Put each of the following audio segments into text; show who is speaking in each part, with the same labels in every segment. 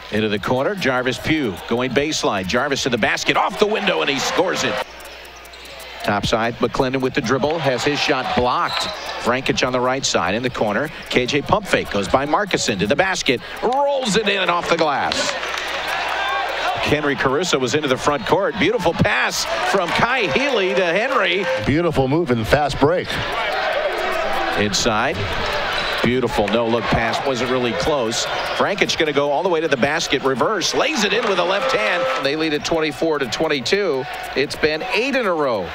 Speaker 1: Into the corner, Jarvis Pugh going baseline. Jarvis to the basket, off the window, and he scores it. Topside, McClendon with the dribble, has his shot blocked. Frankic on the right side in the corner. KJ pump fake, goes by Marcuson to the basket, rolls it in and off the glass. Henry Caruso was into the front court. Beautiful pass from Healy to Henry.
Speaker 2: Beautiful move and fast break.
Speaker 1: Inside. Beautiful no-look pass. Wasn't really close. Frankic going to go all the way to the basket. Reverse. Lays it in with a left hand. They lead at 24-22. It's been 8 in a row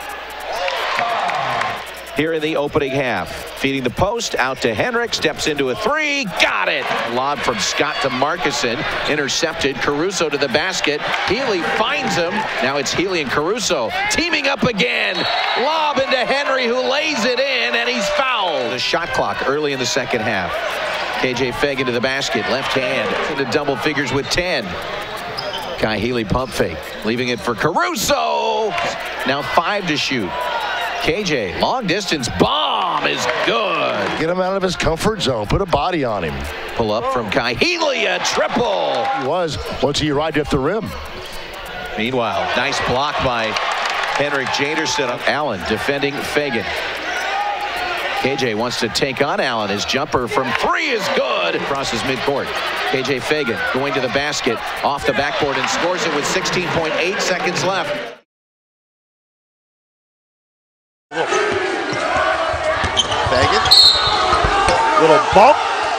Speaker 1: here in the opening half. Feeding the post, out to Henrik, steps into a three, got it! Lob from Scott to Marcuson, intercepted, Caruso to the basket, Healy finds him, now it's Healy and Caruso, teaming up again, lob into Henry who lays it in, and he's fouled. The shot clock early in the second half. KJ Feagin to the basket, left hand, into double figures with 10. Healy pump fake, leaving it for Caruso, now 5 to shoot. KJ, long distance bomb is good.
Speaker 2: Get him out of his comfort zone. Put a body on him.
Speaker 1: Pull up from Healy, a triple.
Speaker 2: He was once he arrived at the rim.
Speaker 1: Meanwhile, nice block by Henrik Jaderson. Allen defending Feagin. KJ wants to take on Allen. His jumper from 3 is good. Crosses midcourt. KJ Feagin going to the basket, off the backboard, and scores it with 16.8 seconds left.
Speaker 3: Feagin, little bump.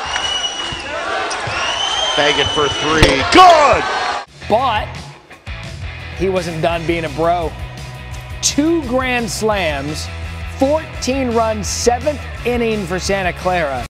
Speaker 3: Feagin for 3, good!
Speaker 4: But he wasn't done being a bro. 2 grand slams, 14 runs, 7th inning for Santa Clara.